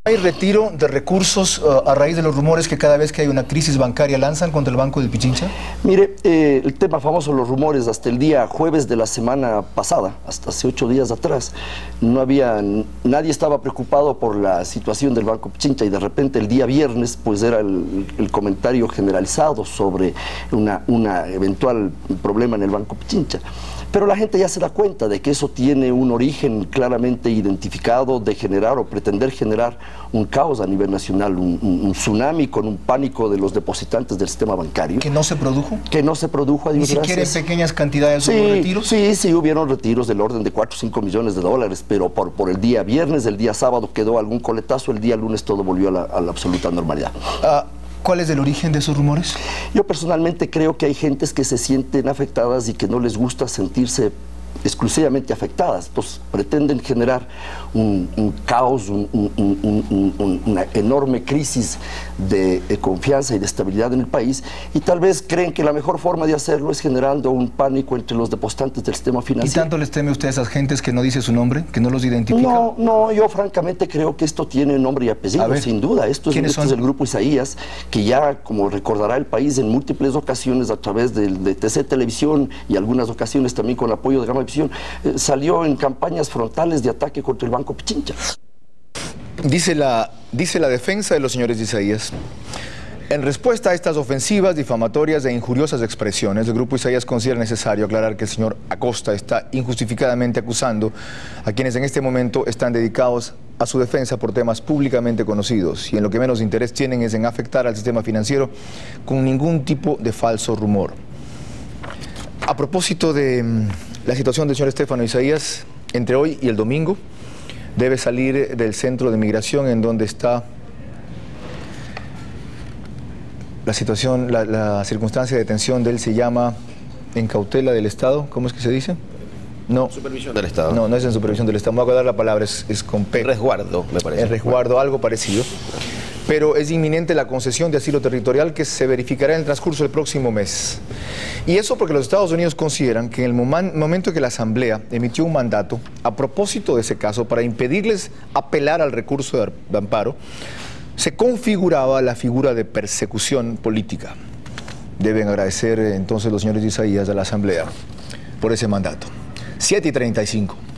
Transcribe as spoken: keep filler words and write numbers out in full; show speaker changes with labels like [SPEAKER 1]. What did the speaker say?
[SPEAKER 1] ¿Hay retiro de recursos uh, a raíz de los rumores que cada vez que hay una crisis bancaria lanzan contra el Banco de Pichincha?
[SPEAKER 2] Mire, eh, el tema famoso, los rumores, hasta el día jueves de la semana pasada, hasta hace ocho días atrás, no había, nadie estaba preocupado por la situación del Banco Pichincha, y de repente el día viernes pues era el, el comentario generalizado sobre una, una eventual problema en el Banco Pichincha. Pero la gente ya se da cuenta de que eso tiene un origen claramente identificado de generar o pretender generar un caos a nivel nacional, un, un, un tsunami con un pánico de los depositantes del sistema bancario.
[SPEAKER 1] ¿Que no se produjo?
[SPEAKER 2] Que no se produjo, a Dios
[SPEAKER 1] Ni siquiera
[SPEAKER 2] gracias.
[SPEAKER 1] en pequeñas cantidades
[SPEAKER 2] Sí,
[SPEAKER 1] hubo retiros.
[SPEAKER 2] Sí, sí, hubieron retiros del orden de cuatro o cinco millones de dólares, pero por, por el día viernes, el día sábado quedó algún coletazo, el día lunes todo volvió a la, a la absoluta normalidad.
[SPEAKER 1] Ah, ¿cuál es el origen de esos rumores?
[SPEAKER 2] Yo personalmente creo que hay gentes que se sienten afectadas y que no les gusta sentirse exclusivamente afectadas, entonces pretenden generar un, un caos, un, un, un, un, una enorme crisis de, de confianza y de estabilidad en el país, y tal vez creen que la mejor forma de hacerlo es generando un pánico entre los depositantes del sistema financiero.
[SPEAKER 1] ¿Y tanto les teme usted a esas gentes que no dice su nombre, que no los identifica?
[SPEAKER 2] No, no, yo francamente creo que esto tiene nombre y apellido, ver, sin duda. Esto es, esto es el Grupo Isaías, que ya, como recordará el país, en múltiples ocasiones a través de, de T C Televisión y algunas ocasiones también con el apoyo de Gama Visión, eh, salió en campañas frontales de ataque contra el Banco Pichincha.
[SPEAKER 1] Dice la, dice la defensa de los señores de Isaías: en respuesta a estas ofensivas, difamatorias e injuriosas expresiones, el Grupo Isaías considera necesario aclarar que el señor Acosta está injustificadamente acusando a quienes en este momento están dedicados a su defensa por temas públicamente conocidos, y en lo que menos interés tienen es en afectar al sistema financiero con ningún tipo de falso rumor. A propósito de mm, la situación del señor Estefano Isaías, entre hoy y el domingo debe salir del centro de migración en donde está la situación, la, la circunstancia de detención de él se llama en cautela del Estado. ¿Cómo es que se dice? No.
[SPEAKER 3] Supervisión del Estado.
[SPEAKER 1] No, no es en supervisión del Estado. Me voy a dar la palabra, es, es con P.
[SPEAKER 3] Resguardo, me parece.
[SPEAKER 1] El resguardo, algo parecido. Pero es inminente la concesión de asilo territorial que se verificará en el transcurso del próximo mes. Y eso porque los Estados Unidos consideran que en el momento que la Asamblea emitió un mandato a propósito de ese caso para impedirles apelar al recurso de amparo, se configuraba la figura de persecución política. Deben agradecer entonces los señores de Isaías a la Asamblea por ese mandato. siete y treinta y cinco.